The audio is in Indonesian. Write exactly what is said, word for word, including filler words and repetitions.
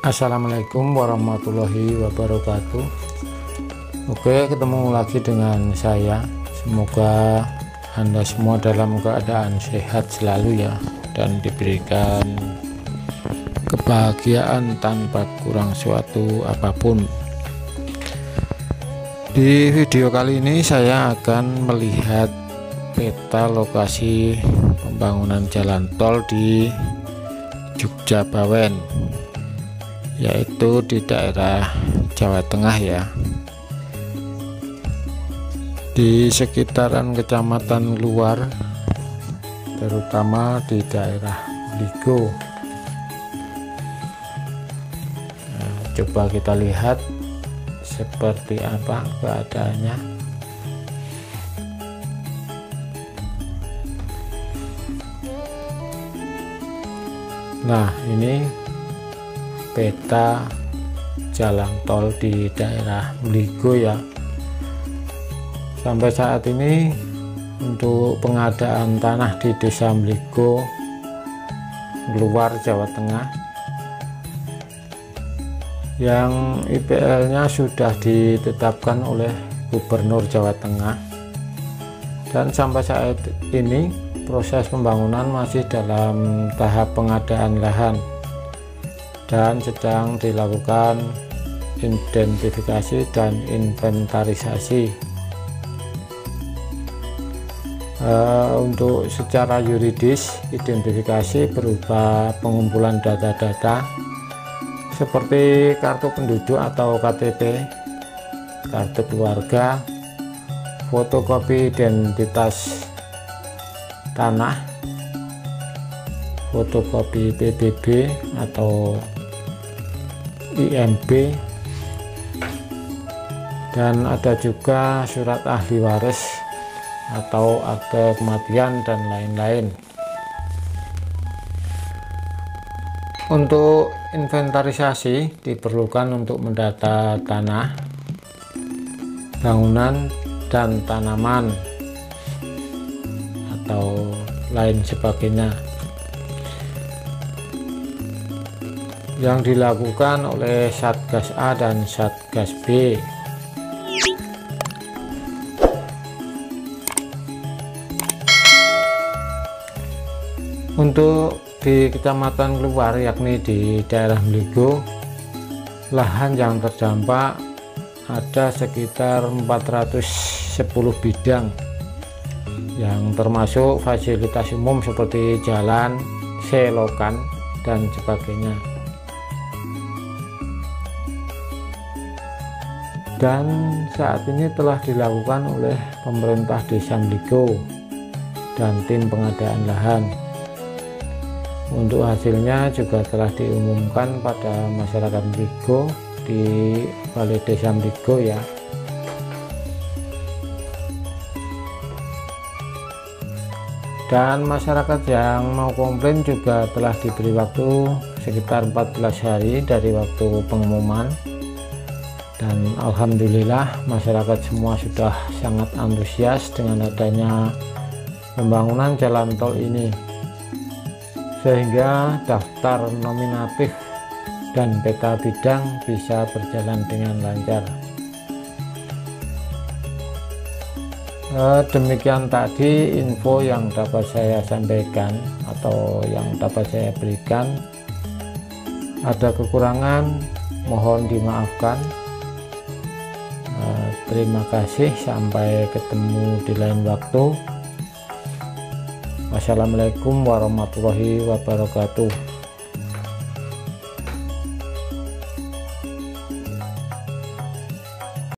Assalamualaikum warahmatullahi wabarakatuh. Oke, ketemu lagi dengan saya. Semoga Anda semua dalam keadaan sehat selalu ya, dan diberikan kebahagiaan tanpa kurang suatu apapun. Di video kali ini saya akan melihat peta lokasi pembangunan jalan tol di Jogja Bawen, yaitu di daerah Jawa Tengah ya, di sekitaran kecamatan luar, terutama di daerah Bligo. Nah, coba kita lihat seperti apa keadaannya. Nah, ini peta jalan tol di daerah Bligo ya. Sampai saat ini untuk pengadaan tanah di Desa Bligo luar Jawa Tengah yang I P L-nya sudah ditetapkan oleh Gubernur Jawa Tengah, dan sampai saat ini proses pembangunan masih dalam tahap pengadaan lahan dan sedang dilakukan identifikasi dan inventarisasi. Uh, untuk secara yuridis, identifikasi berupa pengumpulan data-data seperti kartu penduduk atau K T P, kartu keluarga, fotokopi identitas tanah, fotokopi P B B atau I M B, dan ada juga surat ahli waris atau akte kematian dan lain-lain. Untuk inventarisasi diperlukan untuk mendata tanah, bangunan, dan tanaman atau lain sebagainya yang dilakukan oleh Satgas A dan Satgas B. Untuk di kecamatan luar, yakni di daerah Bligo, lahan yang terdampak ada sekitar empat ratus sepuluh bidang yang termasuk fasilitas umum seperti jalan, selokan, dan sebagainya. Dan saat ini telah dilakukan oleh pemerintah Desa Bligo dan tim pengadaan lahan. Untuk hasilnya juga telah diumumkan pada masyarakat Bligo di Balai Desa Bligo ya. Dan masyarakat yang mau komplain juga telah diberi waktu sekitar empat belas hari dari waktu pengumuman, dan alhamdulillah masyarakat semua sudah sangat antusias dengan adanya pembangunan jalan tol ini, sehingga daftar nominatif dan peta bidang bisa berjalan dengan lancar. Demikian tadi info yang dapat saya sampaikan atau yang dapat saya berikan. Ada kekurangan, mohon dimaafkan. Terima kasih, sampai ketemu di lain waktu. Wassalamualaikum warahmatullahi wabarakatuh.